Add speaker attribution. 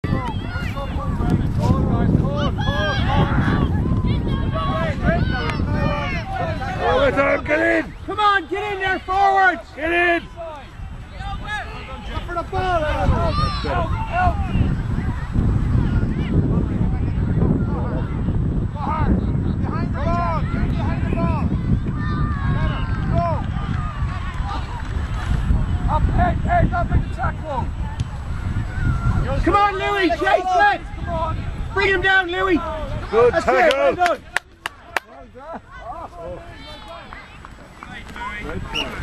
Speaker 1: Get in! Come on, get in there, forwards! Get in! Up for the ball! Help! Behind the ball! Behind the ball! Go! Up, head, up in the tackle! Come on, Louis! Chase it! Come on! Bring him down, Louis! Good tackle! Well done! Well done! Great play.